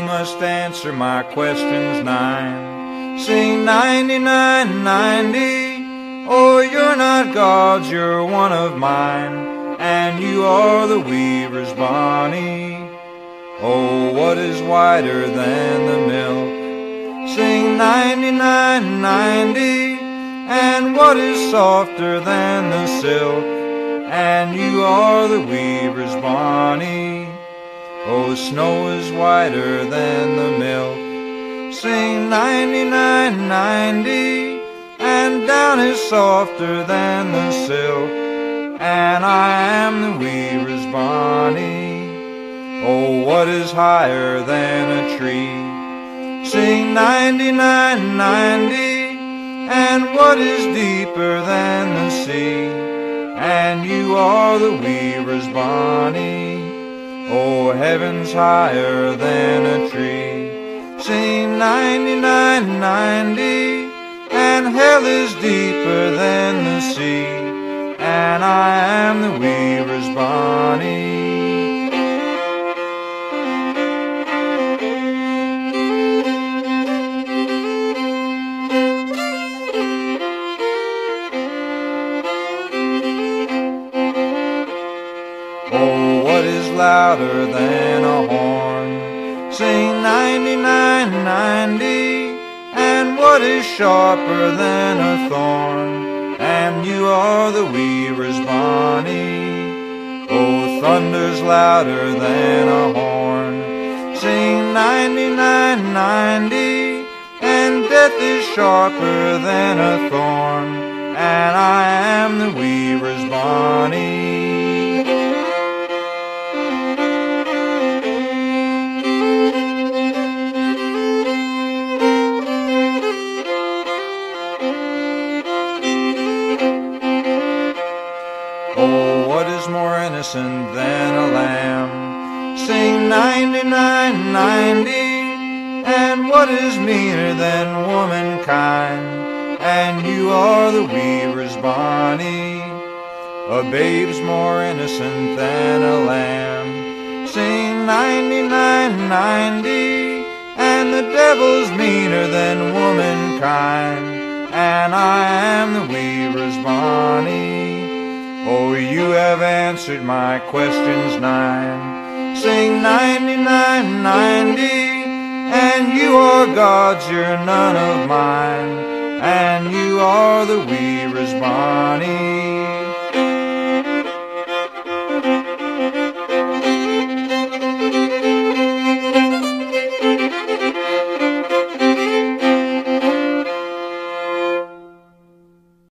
must answer my questions 9. Sing 99, 90. Oh, you're not God's, you're one of mine, and you are the weaver's Bonnie. Oh, what is whiter than the milk? Sing 99, 90. And what is softer than the silk? And you are the weaver's Bonnie. Oh, snow is whiter than the milk. Sing 99, 90. And down is softer than the silk, and I am the weaver's Bonnie. Oh, what is higher than a tree? Sing 99, 90. And what is deeper than the sea? And you are the weaver's Bonnie. Oh, heaven's higher than a tree. Sing 99, 90. And hell is deeper than the sea, and I am the weaver's Bonnie. Oh, what is louder than a horn? Sing 99, 90. And what is sharper than a thorn? And you are the weaver's Bonnie. Oh, thunder's louder than a horn. Sing 99, 90. And death is sharper than a thorn, and I am the weaver's Bonnie. Oh, what is more innocent than a lamb? Sing 99, 90. And what is meaner than womankind? And you are the weaver's Bonnie. A babe's more innocent than a lamb. Sing 99, 90. And the devil's meaner than womankind, and I am the weaver's Bonnie. Oh, you have answered my questions 9. Sing 99, 90. And you are God's, you're none of mine, and you are the weaver's Bonnie.